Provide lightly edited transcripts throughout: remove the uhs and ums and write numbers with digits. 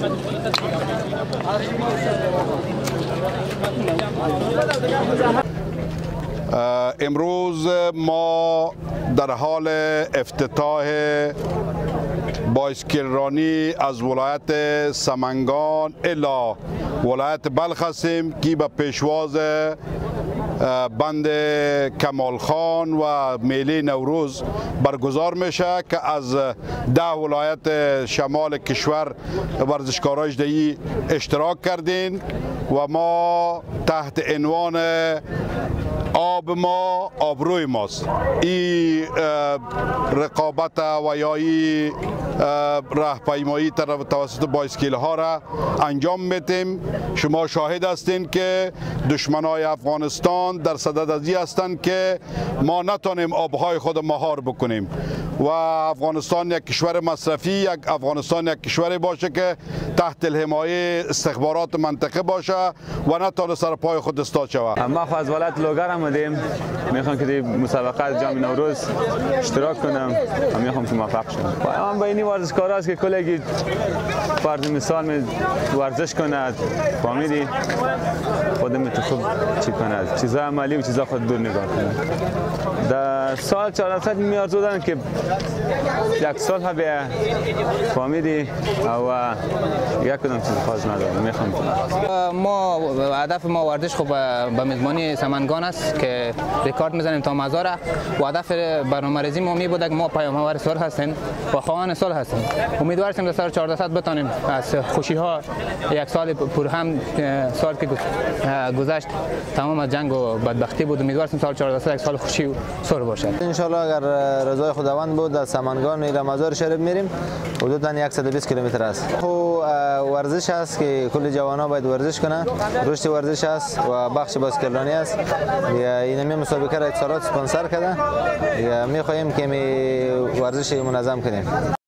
امروز ما در حال افتتاح بایسکل رانی از ولایت سمنگان الی ولایت بلخ هستیم که به پیشواز بند کمال خان و میله نوروز برگزار میشه که از 10 ولایت شمال کشور ورزشکارای اجدایی اشتراک کردین و ما تحت عنوان آب ما آبروی ماست این رقابت و یا این راهپیمایی توسط بایسکل ها را انجام میدیم. شما شاهد هستین که دشمنای افغانستان در صدد از این هستند که ما نتونیم آبهای خود مهار بکنیم و افغانستان یک کشور مصرفی، افغانستان یک کشوری باشه که تحت الحمایه استخبارات منطقه باشه و نتونه سر پای خود استاد شود. ما خو از ولایت لوگر آمدیم، میخوام که در مسابقات جام نوروز اشتراک کنم و میخوام که موفق شم. من با این ورزشکارا است که کلی فرض مثال می ورزش کند، فهمیدی؟ خودم تو خوب چی کند، چیزا عملی و چیزا خود دور نگاه کند. در سال 400 میارزو دارن که یک سال ها بیا، فهمیدی؟ و یک کدام چیز خاص ندارم، میخوام ما هدف ما ورزش خوب به میزبانی سمنگان است که رکورد میزنیم تا مزاره و هدف برنامه‌ریزی ما می بود که ما پیام‌آور سال هستیم و خواهان سال هستیم. امیدوار هستیم در سال 400 بتونیم از خوشی ها یک سال پر هم سال که گذشت تمام از جنگ و بدبختی بود. امیدوار هستیم سال 400 یک سال خوشی و سر باشد. ان شاء الله اگر رضای خداوند بود در سمنگان میریم مزار شریف میریم، حدوداً 120 کیلومتر است. خو ورزش است که کل جوانا باید ورزش کنه، رشد ورزش است و بخش بایسکل رانی است. این مسابقه را اتصالات اسپانسر کرده. میخواهیم که ورزش منظم کنیم.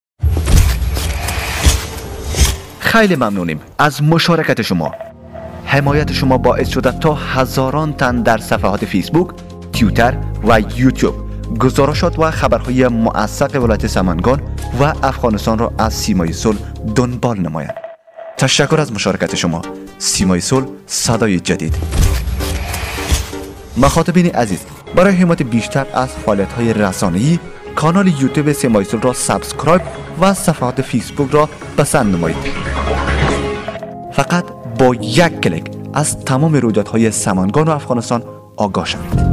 خیلی ممنونیم از مشارکت شما. حمایت شما باعث شده تا هزاران تن در صفحات فیسبوک، توییتر و یوتیوب گزارشات و خبرهای موثق ولایت سمنگان و افغانستان را از سیمای صلح دنبال نمایند. تشکر از مشارکت شما. سیمای صلح، صدای جدید. مخاطبین عزیز، برای حمایت بیشتر از فعالیت‌های رسانه‌ای، کانال یوتیوب سیمای صلح را سابسکرایب و صفحات فیسبوک را پسند نمایید. فقط با یک کلیک از تمام رویدادهای سمنگان و افغانستان آگاه شوید.